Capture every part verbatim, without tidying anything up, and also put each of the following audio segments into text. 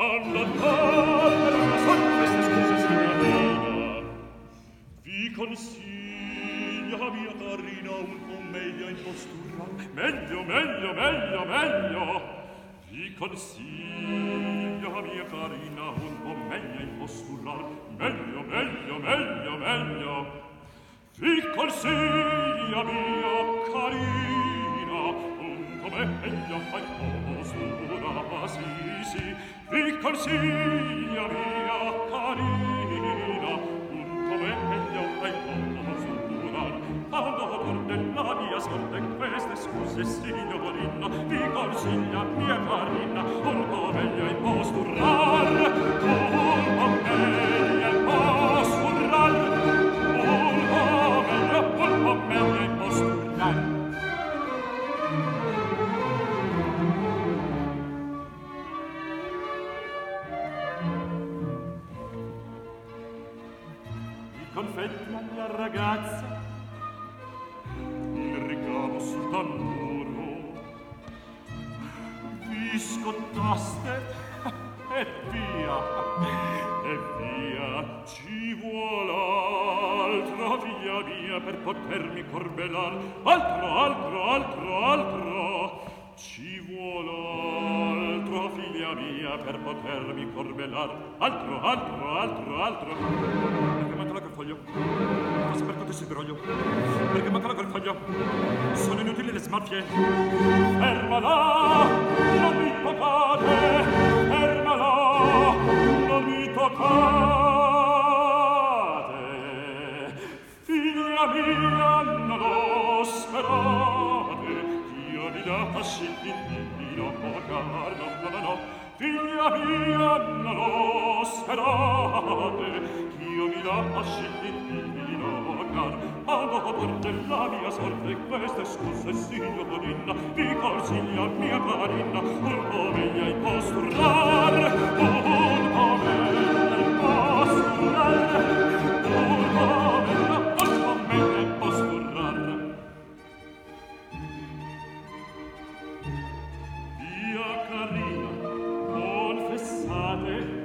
andate alla sua queste scuse signorina. Vi consiglia mia carina un po' meglio in postura, meglio, meglio, meglio, meglio. Vi consiglia mia carina un po' meglio in postura, meglio, meglio, meglio, meglio. Vi consiglia mia carina un po' meglio in postura, sì, sì. Vi consiglia mia carina un po' meglio in postura. Quando della mia sorte queste scuse signorina, vi consiglia mia carina un po' meglio in posturar, un po' meglio in posturar, un po' meglio, un po' meglio in posturar. Vi confetti la mia ragazza il ricamo sul tamburo, vi scottaste e via, e via. Ci vuol altro, figlia mia, per potermi corbelar, altro, altro, altro, altro. Ci vuol altro, figlia mia, per potermi corbelar, altro, altro, altro, altro. Perché manca la carfoglio? Forse per tutto il broglio. Perché manca la carfoglio? Sono inutili le smorfie. Fermala, non mi toccate. Fermala, non mi toccate. Figlia mia, non lo sperate. Io vi lasci il no, no, no, no. Figlia mia, non lo sperate. Io mi lasci il no, a dopo della mia sorte queste scuse signorina, vi consiglia mia carina un po' meglio in posturar, un po' meglio in posturar, un po' meglio, un po' meglio in posturar. Via carina, confessate,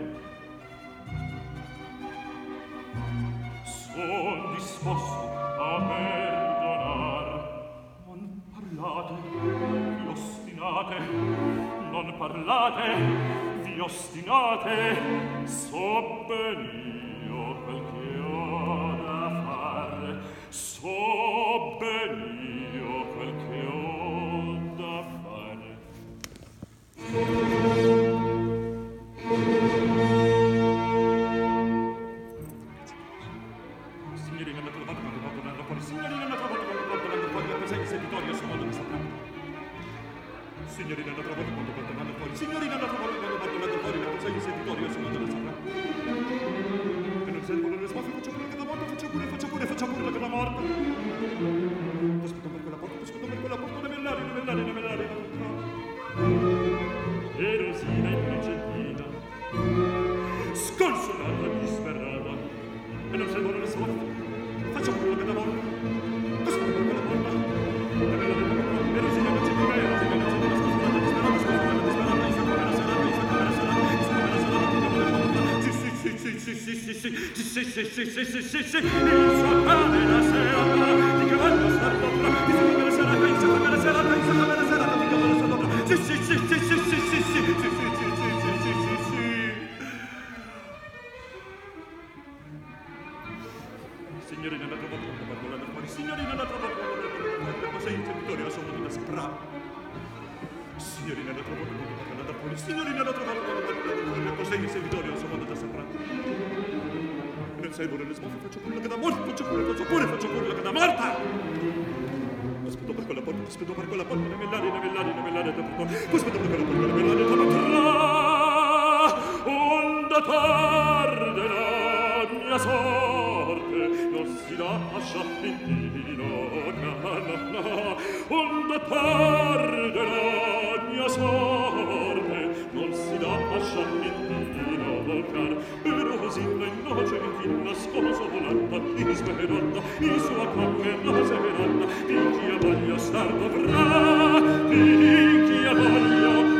son disposto a perdonar. Non parlate, vi ostinate, non parlate, vi ostinate. So ben io quel che ho da fare, so ben io quel che ho da fare. Signorina, non trovato quando porto andando fuori. Signorina, non trovato quando porto andando fuori. La cosa in servitorio, suo modo di sapere. Signorina, non trovato quando porto andando fuori. Signorina, non trovato quando porto andando fuori. La cosa in servitorio, suo modo di sapere. E non servono le smorfie, faccia pure che da morta, faccia pure, faccia pure, faccia pure che da morta. Aspetta per quella porta, aspetta per quella porta, ne mellari, ne mellari, ne mellari, e Rosina innocentina, sconsolata, disperata, e non servono le smorfie, faccia pure che da morta. Aspetta per quella porta, ne mellari, ne mellari, e Rosina innocentina, e Rosina innocentina, sconsolata, disperata, sconsolata, disperata, in sacco della serata, in sacco della serata, in sacco della serata, sì, sì, sì, sì, sì, sì, sì, sì, sì, sì, sì, sì, sì, sì, sì, sì, il suo cane la serata, di cavallo stardopla, in sacco della serata, in sacco della serata, in sacco della serata, di cavallo stardopla, sì, sì, sì, sì, sì, sì, sì, sì, sì, sì, sì, sì, sì, sì, sì. Signorina, la trovo quando parlo là da fuori, signorina, la trovo quando parlo là da fuori, cosa in servitorio sono venuta a sembrare. Signorina, la trovo quando parlo là da fuori, signorina, la trovo quando parlo là da fuori, cosa in servitorio sono venuta a sembrare. Nel servono le smorfie, faccio pure che da morta, faccio pure, faccio pure, faccio pure che da morta. Aspetto per quella porta, aspetto per quella porta, ne mellari, ne mellari, ne mellari, ne mellari, aspetto per quella porta, ne mellari, ne mellari, onda tarde la mia sorte, non si lascia indino, no, no, no, onda tarde la mia sorte, non si lascia indino, car, e Rosina innocentina, sconsolata, disperata, in sua camera severata, finch'io voglio star dovrà, finch'io voglio